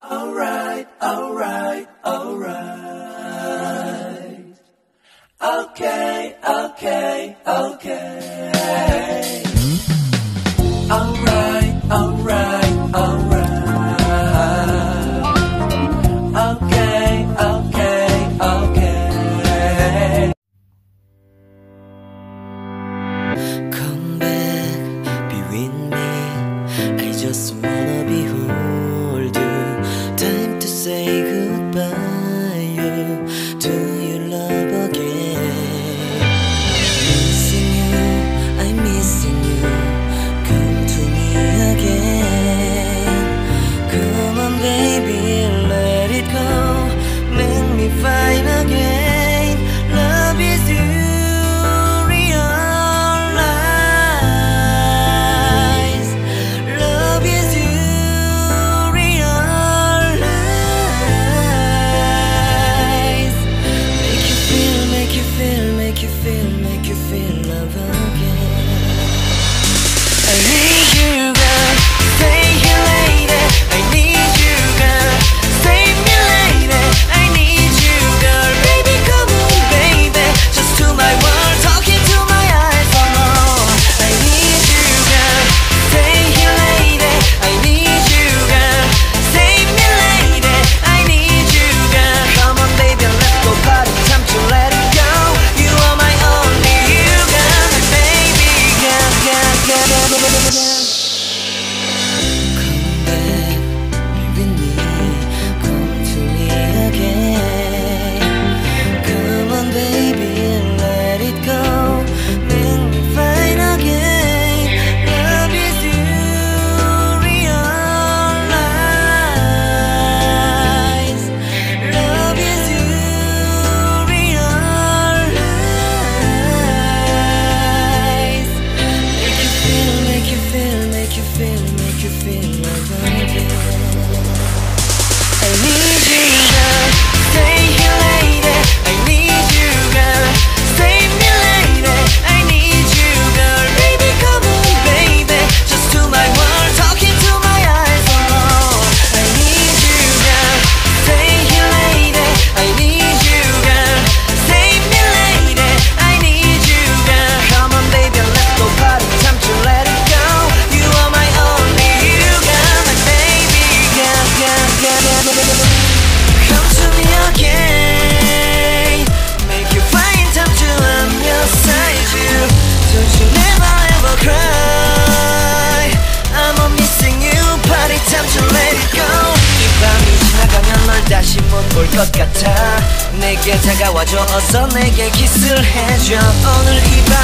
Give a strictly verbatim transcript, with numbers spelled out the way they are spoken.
Alright, alright, alright. Okay, okay, okay. Alright, alright, alright. Okay, okay, okay. Come back, be with me. I just wanna behold you. Time to say goodbye you, to your love again. Missing you, I'm missing you. Come to me again. Come on baby, let it go. Make me fine again. Love is you, realize. Love is you, realize. Make you feel, make you feel, make you feel, make you feel love again. I need you, girl. Stay here, lady. I need you, girl. Save me, lady. I need you, girl. Baby, come on, baby. Just to my world, talking to my eyes. Oh, I need you, girl. Stay here, lady. I need you, girl. Save me, lady. I need you, girl. Come on, baby, let's go party. Time to let it go. You are my only you, girl. My baby, girl, girl, girl, girl, girl, girl. Come back, be with me. Come to me again. Come on, baby, let it go. Make me fine again. Love is you, realize. Love is you, realize. Make you feel, make you feel, make you feel, make you feel love again. I need you, girl. Stay here, lady. I need you, girl. Save me, lady. I need you, girl. Baby, come on, baby. Just to my world, talking to my eyes. Oh, I need you, girl. Stay here, lady. I need you, girl. Save me, lady. I need you, girl. Come on, baby, let's go party. Time to let it go. You are my only you, girl. My baby, girl, girl, girl, girl, girl. Come to me again. Make you find time to I'm your side you. Don't you never ever cry. I'm a missing you. Party time to let it go. 이 밤이 지나가면 널 다시 못 볼 것 같아. 내게 다가와줘. 어서 내게 키스를 해줘. 오늘 이 밤